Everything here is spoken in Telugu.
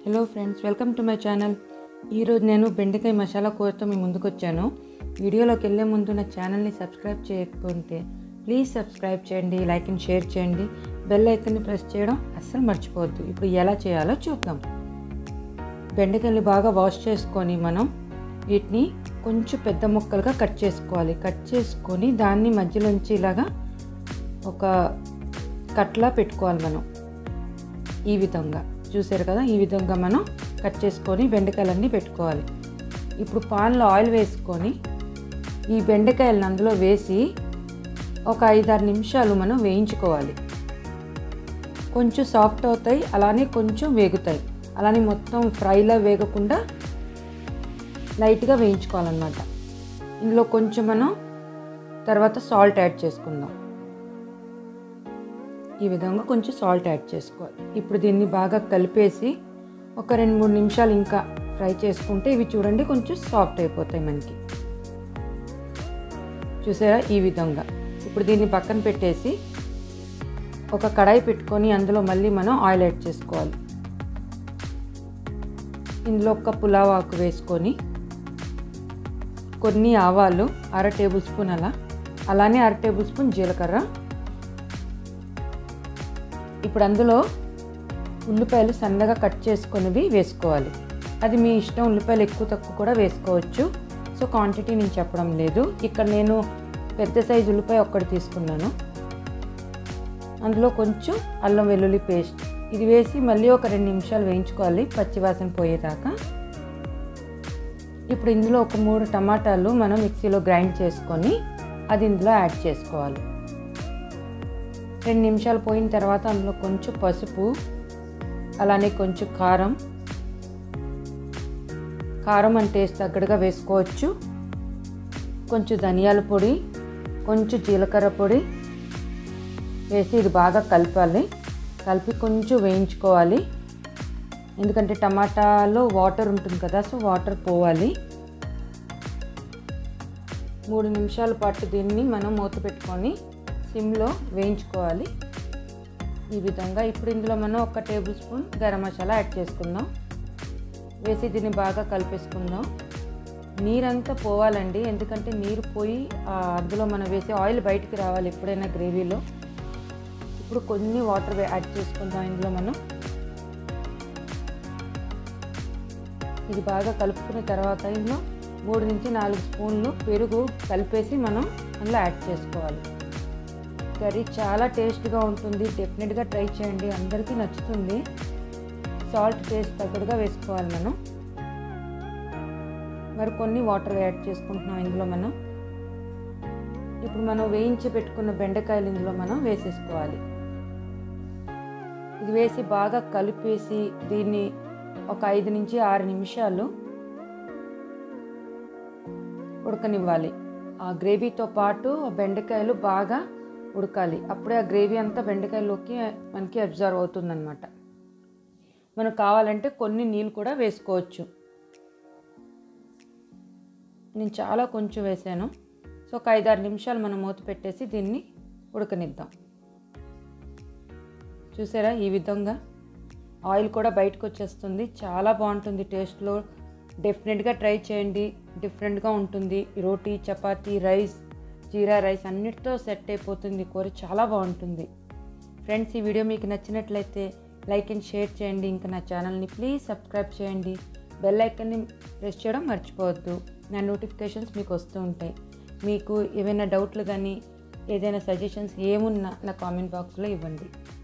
Hello friends, welcome to my channel. ఈరోజు నేను బెండకాయ మసాలా కూరతో మీ ముందుకు వచ్చాను. వీడియోలోకి వెళ్ళే ముందు నా ఛానల్ని సబ్స్క్రైబ్ చేయకపోతే ప్లీజ్ సబ్స్క్రైబ్ చేయండి, లైక్ అండ్ షేర్ చేయండి, బెల్ ఐకాన్ని ప్రెస్ చేయడం అస్సలు మర్చిపోవద్దు. ఇప్పుడు ఎలా చేయాలో చూద్దాం. బెండకాయలు బాగా వాష్ చేసుకొని మనం వీటిని కొంచెం పెద్ద ముక్కలుగా కట్ చేసుకోవాలి. కట్ చేసుకొని దాన్ని మధ్యలోంచి ఇలాగా ఒక కట్లా పెట్టుకోవాలి. మనం ఈ విధంగా చూసారు కదా, ఈ విధంగా మనం కట్ చేసుకొని బెండకాయలన్నీ పెట్టుకోవాలి. ఇప్పుడు పాన్లో ఆయిల్ వేసుకొని ఈ బెండకాయలను అందులో వేసి ఒక 5-6 నిమిషాలు మనం వేయించుకోవాలి. కొంచెం సాఫ్ట్ అవుతాయి, అలానే కొంచెం వేగుతాయి. అలానే మొత్తం ఫ్రైలా వేగకుండా లైట్గా వేయించుకోవాలన్నమాట. ఇందులో కొంచెం మనం తర్వాత సాల్ట్ యాడ్ చేసుకుందాం. ఈ విధంగా కొంచెం సాల్ట్ యాడ్ చేసుకోవాలి. ఇప్పుడు దీన్ని బాగా కలిపేసి ఒక 2-3 నిమిషాలు ఇంకా ఫ్రై చేసుకుంటే ఇవి చూడండి కొంచెం సాఫ్ట్ అయిపోతాయి మనకి. చూసారా ఈ విధంగా. ఇప్పుడు దీన్ని పక్కన పెట్టేసి ఒక కడాయి పెట్టుకొని అందులో మళ్ళీ మనం ఆయిల్ యాడ్ చేసుకోవాలి. ఇందులో ఒక పులావ్ ఆకు వేసుకొని కొన్ని ఆవాలు 1/2 టేబుల్ స్పూన్ అలానే 1/2 టేబుల్ స్పూన్ జీలకర్ర. ఇప్పుడు అందులో ఉల్లిపాయలు సన్నగా కట్ చేసుకునేవి వేసుకోవాలి. అది మీ ఇష్టం, ఉల్లిపాయలు ఎక్కువ తక్కువ కూడా వేసుకోవచ్చు. సో క్వాంటిటీ నేను చెప్పడం లేదు. ఇక్కడ నేను పెద్ద సైజు ఉల్లిపాయ ఒక్కటి తీసుకున్నాను. అందులో కొంచెం అల్లం వెల్లుల్లి పేస్ట్ ఇది వేసి మళ్ళీ ఒక 2 నిమిషాలు వేయించుకోవాలి, పచ్చివాసన పోయేదాకా. ఇప్పుడు ఇందులో ఒక 3 టమాటాలు మనం మిక్సీలో గ్రైండ్ చేసుకొని అది ఇందులో యాడ్ చేసుకోవాలి. 2 నిమిషాలు పోయిన తర్వాత అందులో కొంచెం పసుపు, అలానే కొంచెం కారం అంటే టేస్ట్ తగ్గట్టుగా వేసుకోవచ్చు. కొంచెం ధనియాల పొడి, కొంచెం జీలకర్ర పొడి వేసి ఇది బాగా కలిపి కొంచెం వేయించుకోవాలి. ఎందుకంటే టమాటాలో వాటర్ ఉంటుంది కదా, సో వాటర్ పోవాలి. 3 నిమిషాల పాటు దీన్ని మనం మూత పెట్టుకొని సిమ్లో వేయించుకోవాలి ఈ విధంగా. ఇప్పుడు ఇందులో మనం 1 tablespoon garam masala add చేసుకుందాం. వేసి దీన్ని బాగా కలిపేసుకుందాం. నీరంతా పోవాలండి, ఎందుకంటే నీరు పోయి అందులో మనం వేసే ఆయిల్ బయటికి రావాలి ఎప్పుడైనా గ్రేవీలో. ఇప్పుడు కొన్ని వాటర్ యాడ్ చేసుకుందాం ఇందులో మనం. ఇది బాగా కలుపుకున్న తర్వాత ఇందులో 3 నుంచి 4 స్పూన్లు పెరుగు కలిపేసి మనం అందులో యాడ్ చేసుకోవాలి. కర్రీ చాలా టేస్ట్గా ఉంటుంది, డెఫినెట్గా ట్రై చేయండి, అందరికీ నచ్చుతుంది. సాల్ట్ టేస్ట్ తగ్గట్టుగా వేసుకోవాలి మనం. మరి కొన్ని వాటర్ యాడ్ చేసుకుంటున్నాం ఇందులో మనం. ఇప్పుడు మనం వేయించి పెట్టుకున్న బెండకాయలు ఇందులో మనం వేసేసుకోవాలి. ఇది వేసి బాగా కలిపేసి దీన్ని ఒక 5 నుంచి 6 నిమిషాలు ఉడకనివ్వాలి. ఆ గ్రేవీతో పాటు బెండకాయలు బాగా ఉడకాలి. అప్పుడే ఆ గ్రేవీ అంతా బెండకాయలోకి మనకి అబ్జర్వ్ అవుతుందన్నమాట. మనకు కావాలంటే కొన్ని నీళ్ళు కూడా వేసుకోవచ్చు. నేను చాలా కొంచెం వేసాను. సో ఒక 5-6 నిమిషాలు మనం మూత పెట్టేసి దీన్ని ఉడకనిద్దాం. చూసారా ఈ విధంగా ఆయిల్ కూడా బయటకు వచ్చేస్తుంది. చాలా బాగుంటుంది టేస్ట్లో. డెఫినెట్గా ట్రై చేయండి, డిఫరెంట్గా ఉంటుంది. రోటీ, చపాతీ, రైస్, జీరా రైస్ అన్నిటితో సెట్ అయిపోతుంది కూర, చాలా బాగుంటుంది. ఫ్రెండ్స్, ఈ వీడియో మీకు నచ్చినట్లయితే లైక్ అండ్ షేర్ చేయండి. ఇంకా నా ఛానల్ని ప్లీజ్ సబ్స్క్రైబ్ చేయండి, బెల్ ఐకాన్ని ప్రెస్ చేయడం మర్చిపోవద్దు. నా నోటిఫికేషన్స్ మీకు వస్తూ ఉంటాయి. మీకు ఏమైనా డౌట్లు కానీ ఏదైనా సజెషన్స్ ఏమున్నా నా కామెంట్ బాక్స్లో ఇవ్వండి.